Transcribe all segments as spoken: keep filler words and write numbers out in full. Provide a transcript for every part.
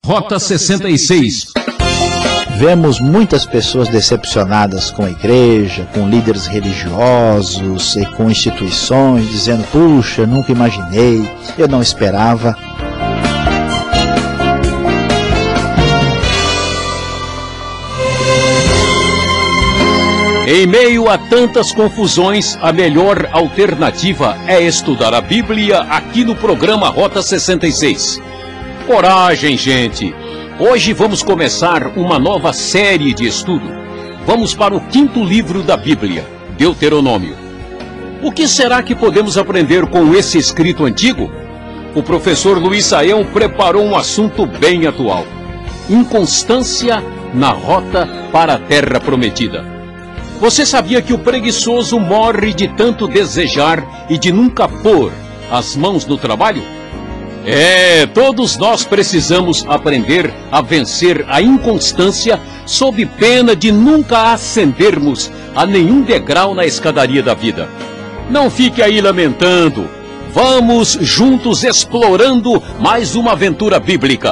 Rota sessenta e seis. Vemos muitas pessoas decepcionadas com a igreja, com líderes religiosos e com instituições, dizendo: puxa, nunca imaginei, eu não esperava. Em meio a tantas confusões, a melhor alternativa é estudar a Bíblia aqui no programa Rota sessenta e seis. Coragem, gente! Hoje vamos começar uma nova série de estudo. Vamos para o quinto livro da Bíblia, Deuteronômio. O que será que podemos aprender com esse escrito antigo? O professor Luiz Saião preparou um assunto bem atual: inconstância na rota para a terra prometida. Você sabia que o preguiçoso morre de tanto desejar e de nunca pôr as mãos no trabalho? É, todos nós precisamos aprender a vencer a inconstância sob pena de nunca ascendermos a nenhum degrau na escadaria da vida. Não fique aí lamentando. Vamos juntos explorando mais uma aventura bíblica.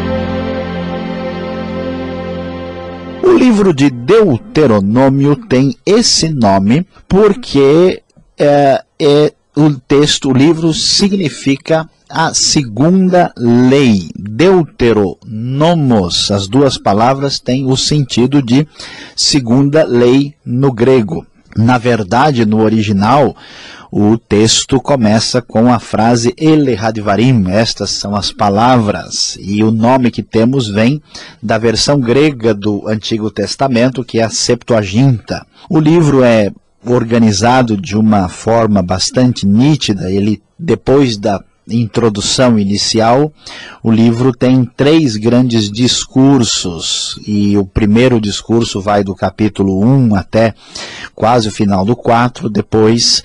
O livro de Deuteronômio tem esse nome porque é, é, o texto, o livro significa a segunda lei. Deuteronomos, as duas palavras têm o sentido de segunda lei no grego. Na verdade, no original, o texto começa com a frase Ele Hadvarim, estas são as palavras, e o nome que temos vem da versão grega do Antigo Testamento, que é a Septuaginta. O livro é organizado de uma forma bastante nítida. Ele, depois da introdução inicial, o livro tem três grandes discursos, e o primeiro discurso vai do capítulo um até quase o final do quatro, depois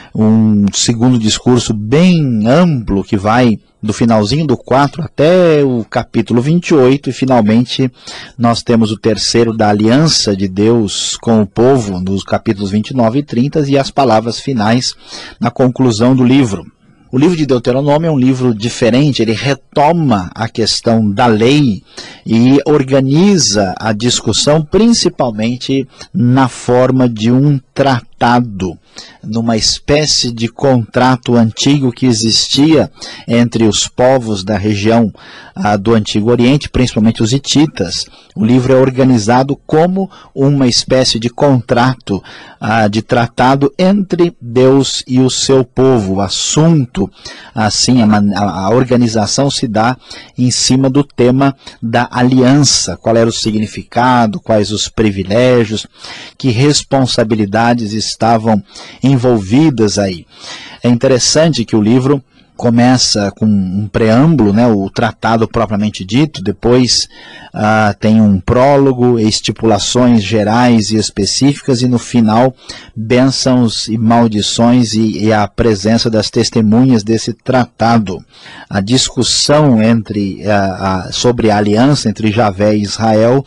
um segundo discurso bem amplo que vai do finalzinho do quatro até o capítulo vinte e oito, e finalmente nós temos o terceiro da aliança de Deus com o povo, nos capítulos vinte e nove e trinta, e as palavras finais na conclusão do livro. O livro de Deuteronômio é um livro diferente, ele retoma a questão da lei e organiza a discussão principalmente na forma de um tratado, numa espécie de contrato antigo que existia entre os povos da região ah, do Antigo Oriente, principalmente os hititas. O livro é organizado como uma espécie de contrato, ah, de tratado entre Deus e o seu povo. O assunto, assim, a, a organização se dá em cima do tema da aliança. Qual era o significado, quais os privilégios, que responsabilidades estavam envolvidas aí. É interessante que o livro começa com um preâmbulo, né, o tratado propriamente dito, depois ah, tem um prólogo, estipulações gerais e específicas, e no final, bênçãos e maldições e, e a presença das testemunhas desse tratado. A discussão entre, a, a, sobre a aliança entre Javé e Israel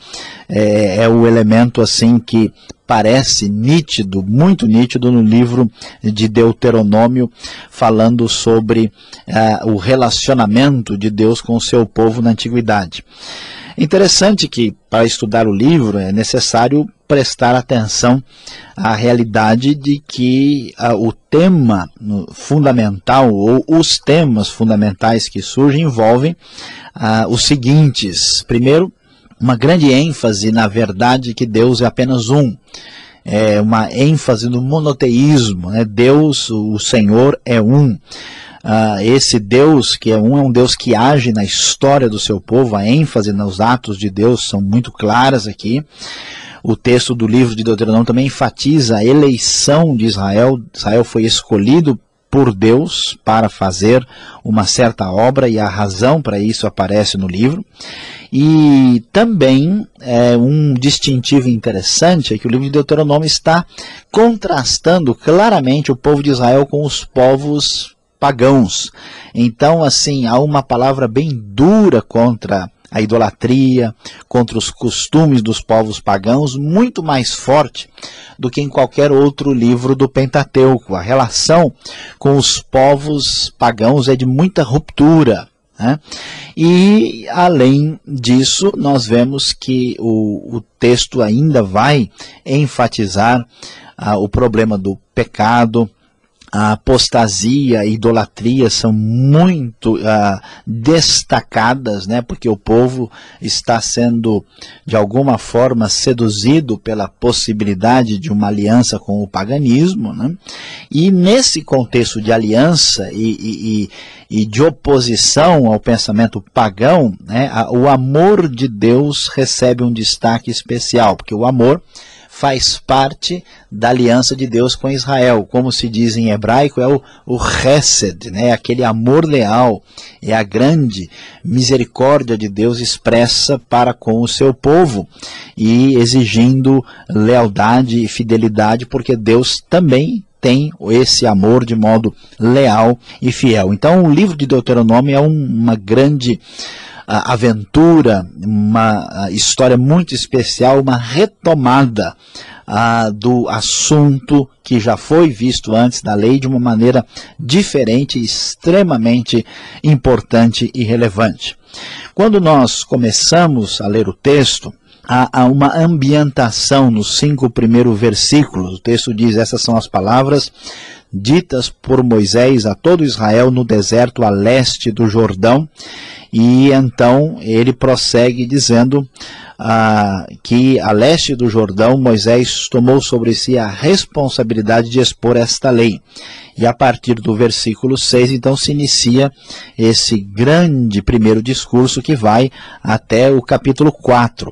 é, é o elemento assim que parece nítido, muito nítido no livro de Deuteronômio, falando sobre uh, o relacionamento de Deus com o seu povo na antiguidade. É interessante que, para estudar o livro, é necessário prestar atenção à realidade de que uh, o tema fundamental, ou os temas fundamentais que surgem, envolvem uh, os seguintes. Primeiro, uma grande ênfase na verdade que Deus é apenas um. É uma ênfase no monoteísmo, né? Deus, o Senhor, é um. Uh, esse Deus que é um, é um Deus que age na história do seu povo. A ênfase nos atos de Deus são muito claras aqui. O texto do livro de Deuteronômio também enfatiza a eleição de Israel. Israel foi escolhido por Deus para fazer uma certa obra, e a razão para isso aparece no livro. E também é, um distintivo interessante é que o livro de Deuteronômio está contrastando claramente o povo de Israel com os povos pagãos. Então, assim, há uma palavra bem dura contra a idolatria, contra os costumes dos povos pagãos, muito mais forte do que em qualquer outro livro do Pentateuco. A relação com os povos pagãos é de muita ruptura. né? E, além disso, nós vemos que o, o texto ainda vai enfatizar ah, o problema do pecado. A apostasia e idolatria são muito uh, destacadas, né? Porque o povo está sendo, de alguma forma, seduzido pela possibilidade de uma aliança com o paganismo, né? E nesse contexto de aliança e, e, e de oposição ao pensamento pagão, né? O amor de Deus recebe um destaque especial, porque o amor faz parte da aliança de Deus com Israel. Como se diz em hebraico, é o, o Hesed, né? Aquele amor leal, é a grande misericórdia de Deus expressa para com o seu povo e exigindo lealdade e fidelidade, porque Deus também tem esse amor de modo leal e fiel. Então o livro de Deuteronômio é um, uma grande a aventura, uma a história muito especial, uma retomada a, do assunto que já foi visto antes da lei de uma maneira diferente, extremamente importante e relevante. Quando nós começamos a ler o texto, há, há uma ambientação nos cinco primeiros versículos. O texto diz: essas são as palavras ditas por Moisés a todo Israel no deserto a leste do Jordão. E então ele prossegue dizendo ah, que a leste do Jordão Moisés tomou sobre si a responsabilidade de expor esta lei. E a partir do versículo seis, então, se inicia esse grande primeiro discurso que vai até o capítulo quatro.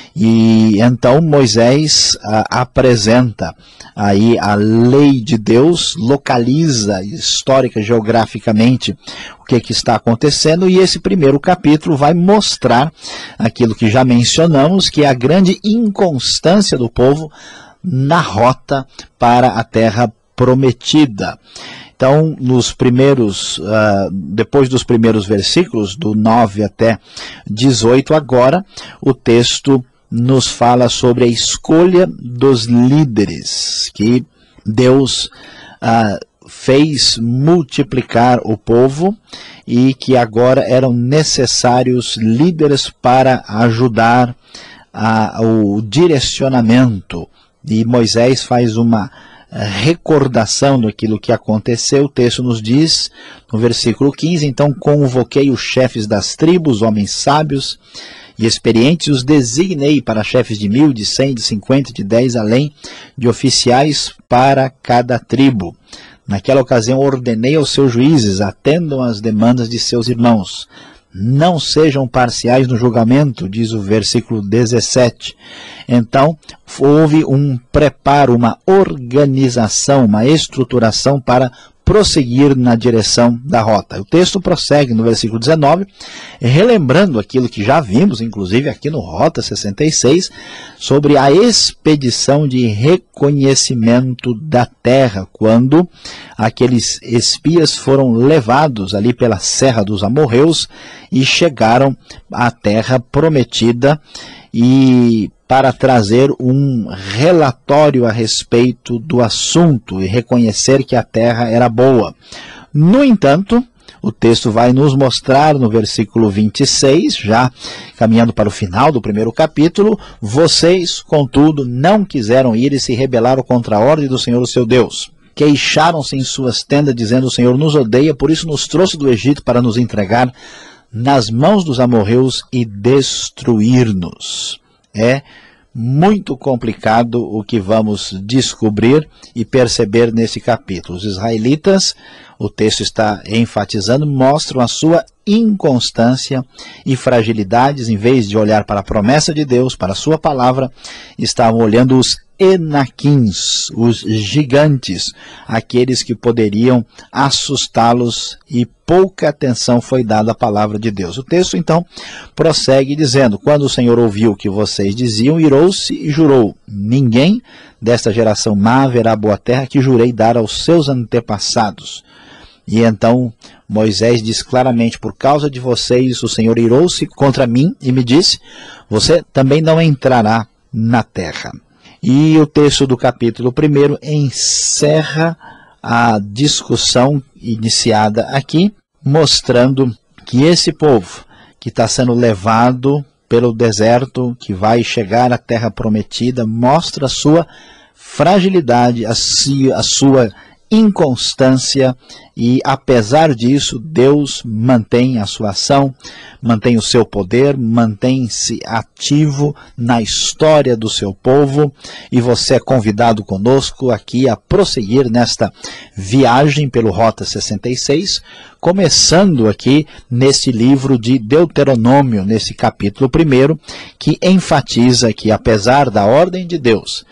E então Moisés ah, apresenta aí a lei de Deus, localiza histórica, geograficamente, o que, que está acontecendo, e esse primeiro capítulo vai mostrar aquilo que já mencionamos, que é a grande inconstância do povo na rota para a terra prometida. Então, nos primeiros, uh, depois dos primeiros versículos, do nove até dezoito, agora, o texto nos fala sobre a escolha dos líderes, que Deus uh, fez multiplicar o povo e que agora eram necessários líderes para ajudar a, o direcionamento. E Moisés faz uma recordação daquilo que aconteceu. O texto nos diz, no versículo quinze, então convoquei os chefes das tribos, homens sábios e experientes, e os designei para chefes de mil, de cem, de cinquenta, de dez, além de oficiais para cada tribo. Naquela ocasião ordenei aos seus juízes: atendam às demandas de seus irmãos. Não sejam parciais no julgamento, diz o versículo dezessete. Então, houve um preparo, uma organização, uma estruturação para prosseguir na direção da rota. O texto prossegue no versículo dezenove, relembrando aquilo que já vimos, inclusive aqui no Rota sessenta e seis, sobre a expedição de reconhecimento da terra, quando aqueles espias foram levados ali pela Serra dos Amorreus e chegaram à terra prometida, e para trazer um relatório a respeito do assunto e reconhecer que a terra era boa. No entanto, o texto vai nos mostrar no versículo vinte e seis, já caminhando para o final do primeiro capítulo: vocês, contudo, não quiseram ir e se rebelaram contra a ordem do Senhor, o seu Deus. Queixaram-se em suas tendas, dizendo: o Senhor nos odeia, por isso nos trouxe do Egito para nos entregar nas mãos dos amorreus e destruir-nos. É muito complicado o que vamos descobrir e perceber nesse capítulo. Os israelitas, o texto está enfatizando, mostram a sua inconstância e fragilidades. Em vez de olhar para a promessa de Deus, para a sua palavra, estavam olhando os enaquins, os gigantes, aqueles que poderiam assustá-los, e pouca atenção foi dada à palavra de Deus. O texto então prossegue dizendo: quando o Senhor ouviu o que vocês diziam, irou-se e jurou: ninguém desta geração má verá boa terra que jurei dar aos seus antepassados. E então Moisés diz claramente: por causa de vocês o Senhor irou-se contra mim e me disse: você também não entrará na terra. E o texto do capítulo primeiro encerra a discussão iniciada aqui, mostrando que esse povo que está sendo levado pelo deserto, que vai chegar à terra prometida, mostra a sua fragilidade, a, si, a sua inconstância, e apesar disso Deus mantém a sua ação, mantém o seu poder, mantém-se ativo na história do seu povo, e você é convidado conosco aqui a prosseguir nesta viagem pelo Rota sessenta e seis, começando aqui nesse livro de Deuteronômio, nesse capítulo primeiro, que enfatiza que apesar da ordem de Deus,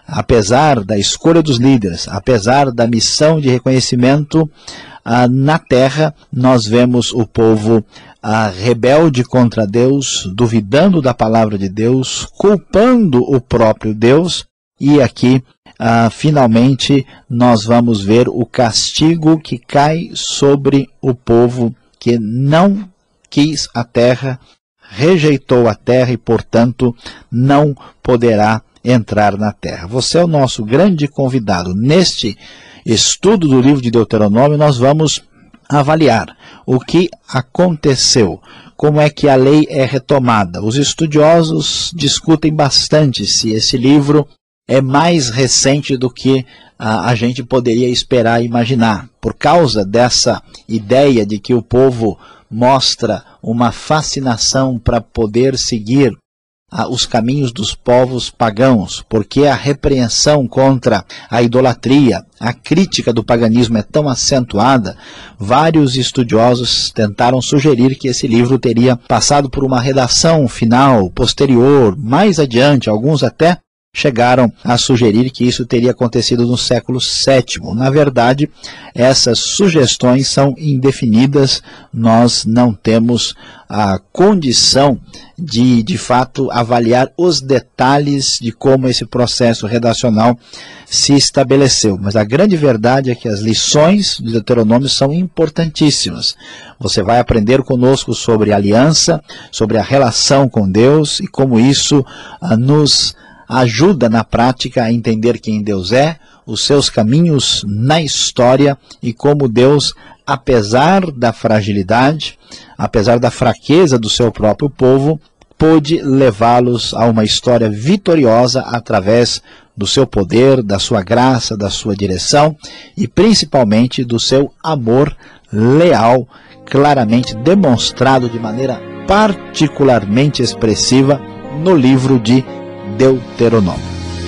apesar da escolha dos líderes, apesar da missão de reconhecimento ah, na terra, nós vemos o povo ah, rebelde contra Deus, duvidando da palavra de Deus, culpando o próprio Deus, e aqui, ah, finalmente, nós vamos ver o castigo que cai sobre o povo que não quis a terra, rejeitou a terra e, portanto, não poderá entrar na terra. Você é o nosso grande convidado. Neste estudo do livro de Deuteronômio, nós vamos avaliar o que aconteceu, como é que a lei é retomada. Os estudiosos discutem bastante se esse livro é mais recente do que a, a gente poderia esperar e imaginar, por causa dessa ideia de que o povo mostra uma fascinação para poder seguir os caminhos dos povos pagãos, porque a repreensão contra a idolatria, a crítica do paganismo é tão acentuada. Vários estudiosos tentaram sugerir que esse livro teria passado por uma redação final, posterior, mais adiante. Alguns até chegaram a sugerir que isso teria acontecido no século sétimo. Na verdade, essas sugestões são indefinidas. Nós não temos a condição de, de fato, avaliar os detalhes de como esse processo redacional se estabeleceu. Mas a grande verdade é que as lições do Deuteronômio são importantíssimas. Você vai aprender conosco sobre aliança, sobre a relação com Deus e como isso ah, nos ajuda na prática a entender quem Deus é, os seus caminhos na história e como Deus, apesar da fragilidade, apesar da fraqueza do seu próprio povo, pôde levá-los a uma história vitoriosa através do seu poder, da sua graça, da sua direção e principalmente do seu amor leal, claramente demonstrado de maneira particularmente expressiva no livro de Deuteronômio.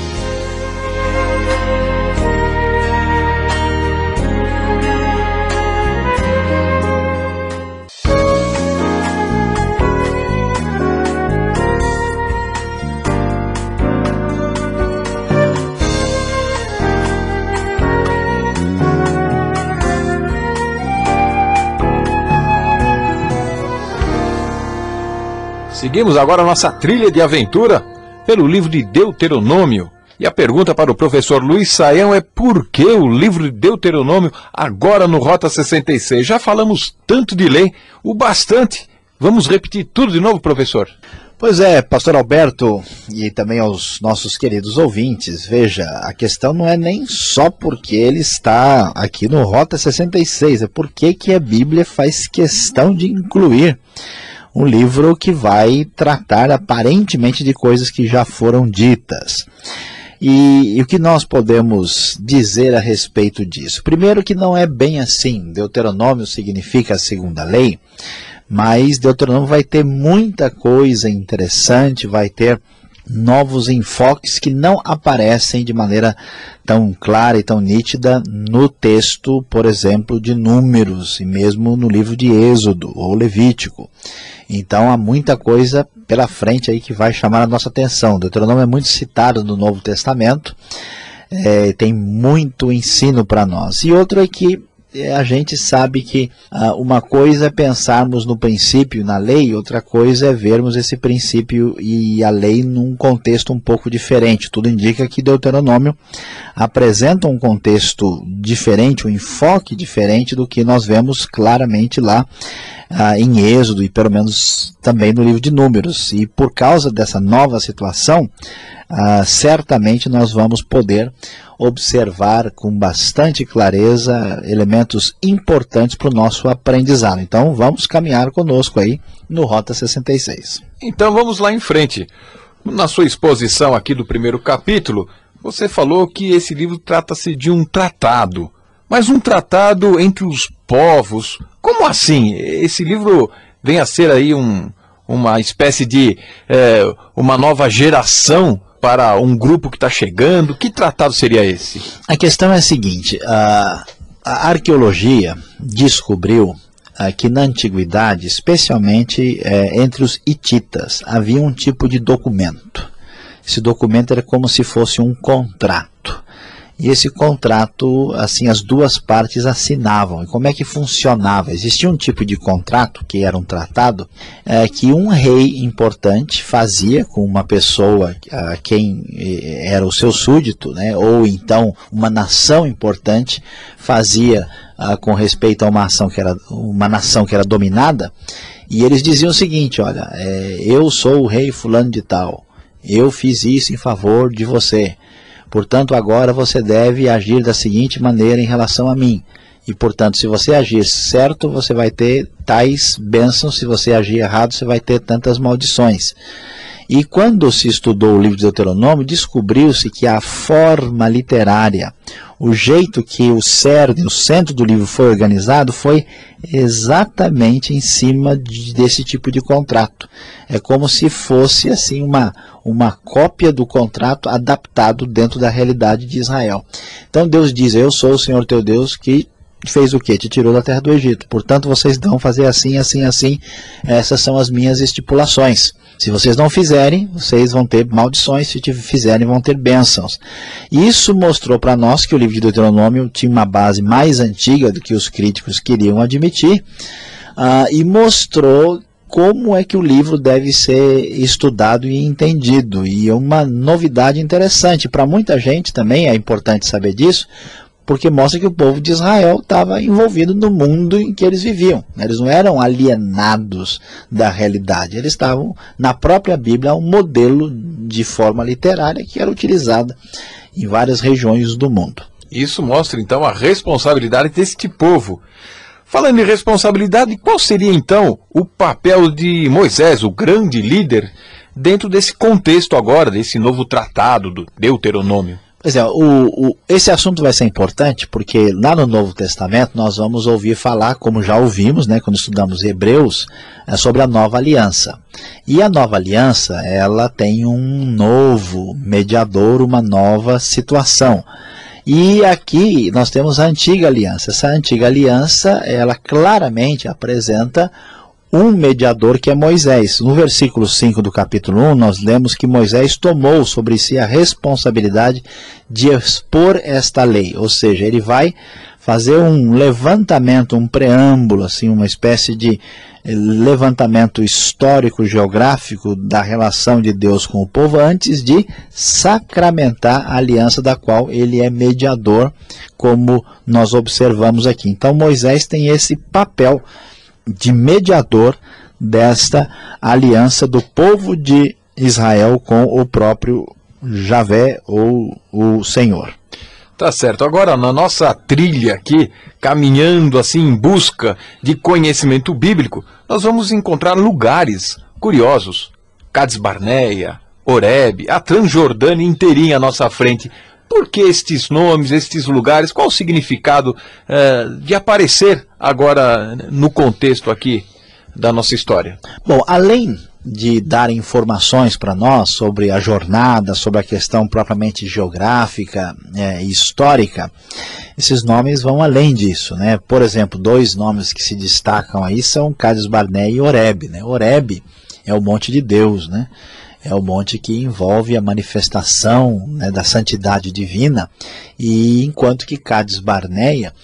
Seguimos agora a nossa trilha de aventura pelo livro de Deuteronômio. E a pergunta para o professor Luiz Saião é: por que o livro de Deuteronômio agora no Rota sessenta e seis? Já falamos tanto de lei, o bastante. Vamos repetir tudo de novo, professor? Pois é, pastor Alberto, e também aos nossos queridos ouvintes, veja, a questão não é nem só porque ele está aqui no Rota sessenta e seis, é porque que a Bíblia faz questão de incluir um livro que vai tratar aparentemente de coisas que já foram ditas. E, e o que nós podemos dizer a respeito disso? Primeiro, que não é bem assim. Deuteronômio significa a segunda lei, mas Deuteronômio vai ter muita coisa interessante, vai ter novos enfoques que não aparecem de maneira tão clara e tão nítida no texto, por exemplo, de Números, e mesmo no livro de Êxodo ou Levítico. Então há muita coisa pela frente aí que vai chamar a nossa atenção. Deuteronômio é muito citado no Novo Testamento, é, tem muito ensino para nós. E outro é que a gente sabe que ah, uma coisa é pensarmos no princípio, na lei, outra coisa é vermos esse princípio e a lei num contexto um pouco diferente. Tudo indica que Deuteronômio apresenta um contexto diferente, um enfoque diferente do que nós vemos claramente lá ah, em Êxodo e pelo menos também no livro de Números. E por causa dessa nova situação, ah, certamente nós vamos poder observar com bastante clareza elementos importantes para o nosso aprendizado. Então vamos caminhar conosco aí no Rota sessenta e seis. Então vamos lá em frente. Na sua exposição aqui do primeiro capítulo, você falou que esse livro trata-se de um tratado. Mas um tratado entre os povos. Como assim? Esse livro vem a ser aí um, uma espécie de é, uma nova geração para um grupo que está chegando? Que tratado seria esse? A questão é a seguinte, a, a arqueologia descobriu a, que na antiguidade, especialmente é, entre os hititas, havia um tipo de documento. Esse documento era como se fosse um contrato. E esse contrato, assim, as duas partes assinavam. E como é que funcionava? Existia um tipo de contrato, que era um tratado, é, que um rei importante fazia com uma pessoa a quem era o seu súdito, né, ou então uma nação importante fazia a, com respeito a uma, ação que era, uma nação que era dominada, e eles diziam o seguinte, olha, é, eu sou o rei fulano de tal, eu fiz isso em favor de você. Portanto, agora você deve agir da seguinte maneira em relação a mim. E, portanto, se você agir certo, você vai ter tais bênçãos. Se você agir errado, você vai ter tantas maldições. E quando se estudou o livro de Deuteronômio, descobriu-se que a forma literária, o jeito que o cerne, o centro do livro foi organizado, foi exatamente em cima de, desse tipo de contrato. É como se fosse assim uma, uma cópia do contrato adaptado dentro da realidade de Israel. Então Deus diz, eu sou o Senhor teu Deus que fez o quê? Te tirou da terra do Egito. Portanto, vocês vão fazer assim, assim, assim. Essas são as minhas estipulações. Se vocês não fizerem, vocês vão ter maldições. Se fizerem, vão ter bênçãos. Isso mostrou para nós que o livro de Deuteronômio tinha uma base mais antiga do que os críticos queriam admitir. Uh, e mostrou como é que o livro deve ser estudado e entendido. E uma novidade interessante. Para muita gente também é importante saber disso, porque mostra que o povo de Israel estava envolvido no mundo em que eles viviam. Eles não eram alienados da realidade. Eles estavam, na própria Bíblia, um modelo de forma literária que era utilizada em várias regiões do mundo. Isso mostra, então, a responsabilidade deste povo. Falando em responsabilidade, qual seria, então, o papel de Moisés, o grande líder, dentro desse contexto agora, desse novo tratado do Deuteronômio? Pois é, o, o, esse assunto vai ser importante porque lá no Novo Testamento nós vamos ouvir falar, como já ouvimos, né, quando estudamos Hebreus, é, sobre a nova aliança. E a nova aliança, ela tem um novo mediador, uma nova situação. E aqui nós temos a antiga aliança. Essa antiga aliança, ela claramente apresenta um mediador que é Moisés. No versículo cinco do capítulo um, nós lemos que Moisés tomou sobre si a responsabilidade de expor esta lei. Ou seja, ele vai fazer um levantamento, um preâmbulo, assim, uma espécie de levantamento histórico, geográfico da relação de Deus com o povo antes de sacramentar a aliança da qual ele é mediador, como nós observamos aqui. Então Moisés tem esse papel de mediador desta aliança do povo de Israel com o próprio Javé ou o Senhor. Tá certo. Agora, na nossa trilha aqui, caminhando assim em busca de conhecimento bíblico, nós vamos encontrar lugares curiosos. Cades Barneia, Horebe, a Transjordânia inteirinha à nossa frente. Por que estes nomes, estes lugares? Qual o significado eh, de aparecer agora no contexto aqui da nossa história? Bom, além de dar informações para nós sobre a jornada, sobre a questão propriamente geográfica e histórica, esses nomes vão além disso, né? Por exemplo, dois nomes que se destacam aí são Cades Barneia e Horebe, né? Horebe é o monte de Deus, né? É o monte que envolve a manifestação, né, da santidade divina, e enquanto que Cades Barneia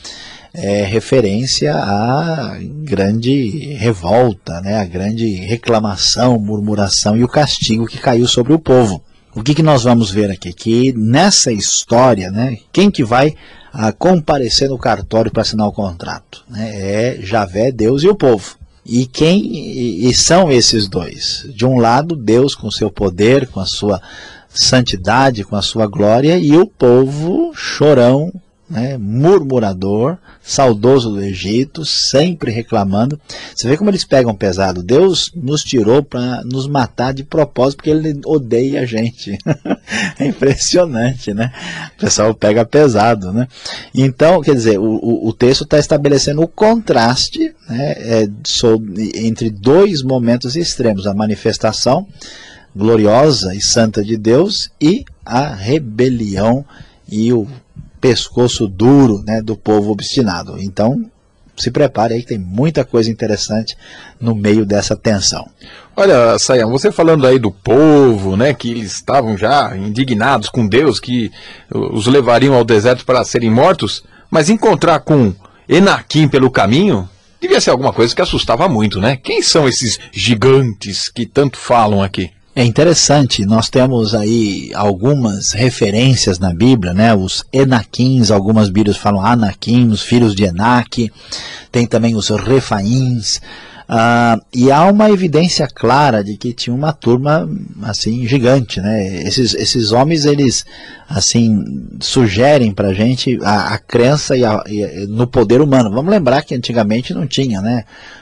é referência à grande revolta, né, a grande reclamação, murmuração e o castigo que caiu sobre o povo. O que, que nós vamos ver aqui? Que nessa história, né, quem que vai a, comparecer no cartório para assinar o contrato? Né, é Javé, Deus e o povo. E quem e são esses dois? De um lado, Deus com seu poder, com a sua santidade, com a sua glória, e o povo chorão, né, murmurador, saudoso do Egito, sempre reclamando. Você vê como eles pegam pesado. Deus nos tirou para nos matar de propósito, porque Ele odeia a gente. É impressionante, né? O pessoal pega pesado, né? Então, quer dizer, o, o, o texto está estabelecendo o contraste, né, é, sobre, entre dois momentos extremos: a manifestação gloriosa e santa de Deus e a rebelião e o pescoço duro, né, do povo obstinado. Então, se prepare aí que tem muita coisa interessante no meio dessa tensão. Olha, Sayão, você falando aí do povo, né, que eles estavam já indignados com Deus, que os levariam ao deserto para serem mortos, mas encontrar com Enaquim pelo caminho devia ser alguma coisa que assustava muito, né? Quem são esses gigantes que tanto falam aqui? É interessante, nós temos aí algumas referências na Bíblia, né? Os Enaquins, algumas Bíblias falam Anaquim, os filhos de Enaque, tem também os Refaíns, ah, e há uma evidência clara de que tinha uma turma assim gigante, né? Esses, esses homens, eles assim sugerem para a gente a crença e a, e, no poder humano. Vamos lembrar que antigamente não tinha, né,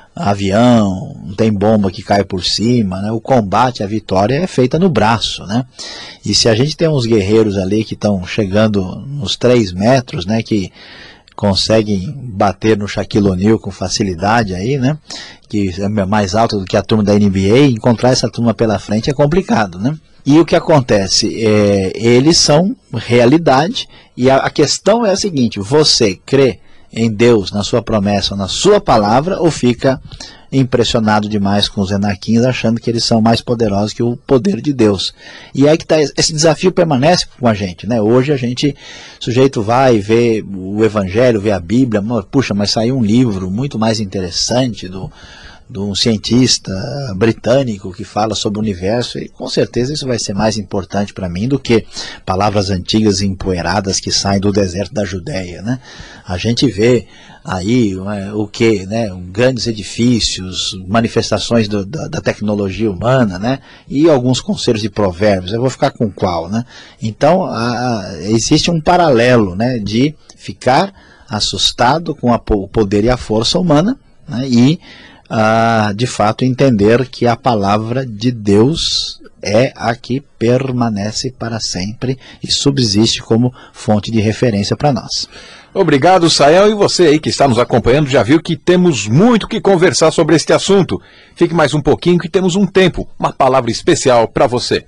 avião, não tem bomba que cai por cima, né? O combate, a vitória é feita no braço, né? E se a gente tem uns guerreiros ali que estão chegando nos três metros, né, que conseguem bater no Shaquille O'Neal com facilidade aí, né, que é mais alto do que a turma da N B A, encontrar essa turma pela frente é complicado, né? E o que acontece? É, eles são realidade, e a, a questão é a seguinte: você crê em Deus, na sua promessa, na sua palavra, ou fica impressionado demais com os Enaquins, achando que eles são mais poderosos que o poder de Deus? E aí que tá, esse desafio permanece com a gente, né? Hoje a gente, o sujeito vai ver o Evangelho, vê a Bíblia, puxa, mas saiu um livro muito mais interessante do de um cientista britânico que fala sobre o universo, e com certeza isso vai ser mais importante para mim do que palavras antigas e empoeiradas que saem do deserto da Judéia, né? A gente vê aí é, o que, né, grandes edifícios, manifestações do, da, da tecnologia humana, né, e alguns conselhos de provérbios. Eu vou ficar com qual, né? Então a, a, existe um paralelo, né, de ficar assustado com a, o poder e a força humana, né, e Ah, de fato entender que a palavra de Deus é a que permanece para sempre e subsiste como fonte de referência para nós. Obrigado, Sayão, e você aí que está nos acompanhando já viu que temos muito que conversar sobre este assunto. Fique mais um pouquinho que temos um tempo, uma palavra especial para você.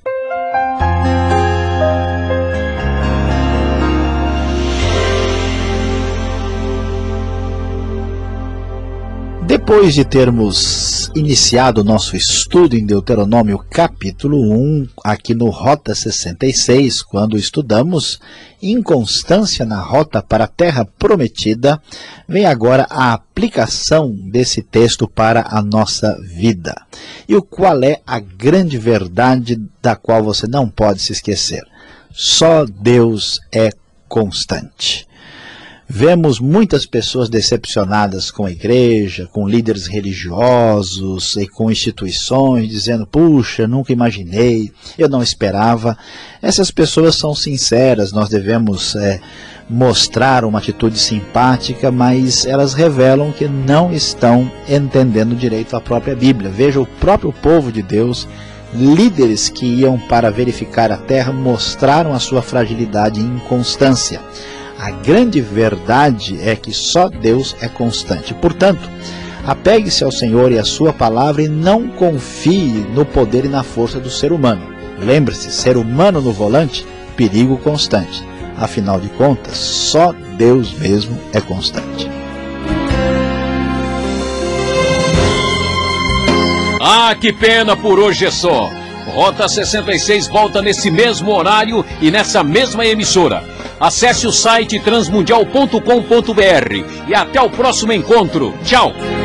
Depois de termos iniciado o nosso estudo em Deuteronômio capítulo um, aqui no Rota sessenta e seis, quando estudamos inconstância na rota para a terra prometida, vem agora a aplicação desse texto para a nossa vida. E o qual é a grande verdade da qual você não pode se esquecer? Só Deus é constante. Vemos muitas pessoas decepcionadas com a igreja, com líderes religiosos e com instituições, dizendo, puxa, nunca imaginei, eu não esperava. Essas pessoas são sinceras, nós devemos é, mostrar uma atitude simpática, mas elas revelam que não estão entendendo direito a própria Bíblia. Veja, o próprio povo de Deus, líderes que iam para verificar a terra, mostraram a sua fragilidade e inconstância. A grande verdade é que só Deus é constante. Portanto, apegue-se ao Senhor e à sua palavra e não confie no poder e na força do ser humano. Lembre-se, ser humano no volante, perigo constante. Afinal de contas, só Deus mesmo é constante. Ah, que pena, por hoje é só. Rota sessenta e seis volta nesse mesmo horário e nessa mesma emissora. Acesse o site transmundial ponto com ponto br e até o próximo encontro. Tchau!